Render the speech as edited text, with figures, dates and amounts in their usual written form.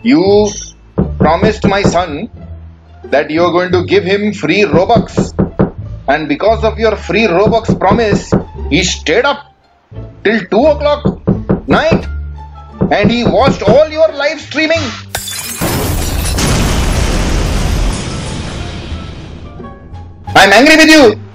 You promised my son that you are going to give him free Robux, and because of your free Robux promise, he stayed up till 2 o'clock night and he watched all your live streaming. I'm angry with you.